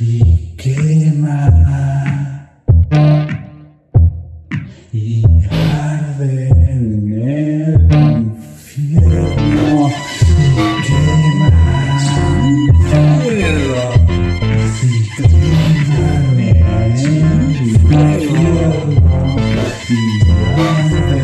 y quema y arde en el infierno y quema y quema en el infierno y arde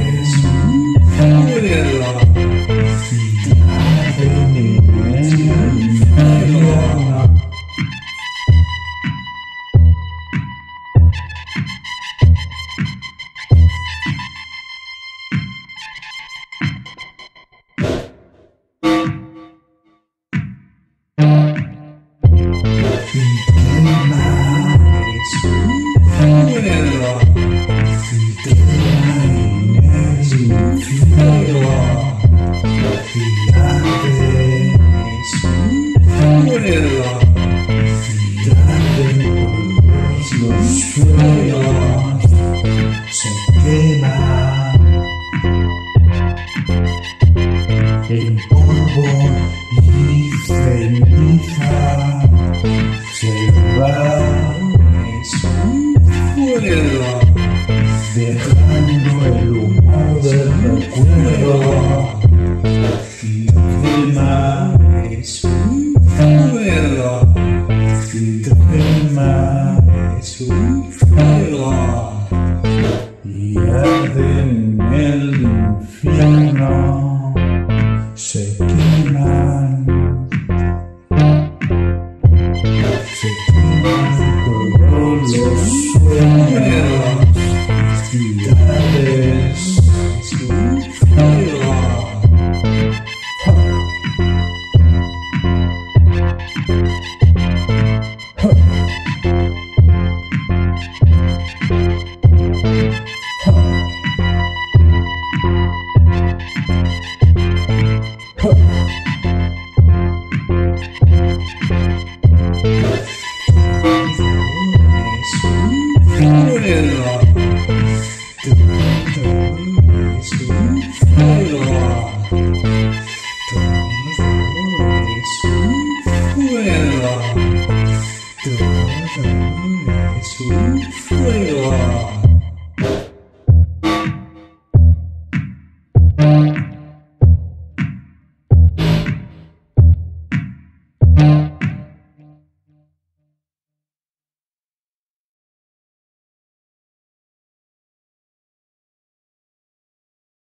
se quema en polvo y ceniza, se va dejando el humor del recuerdo y quema y quema y arde en el infierno, se queman todos los sueños.